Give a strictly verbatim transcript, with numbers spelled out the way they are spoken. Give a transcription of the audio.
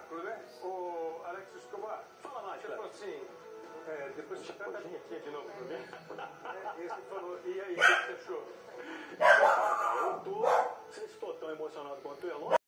espetáculo, né? O Alex Escobar. Fala mais, Tipo assim, é, depois que tanta... aqui de novo pra mim. É, esse foi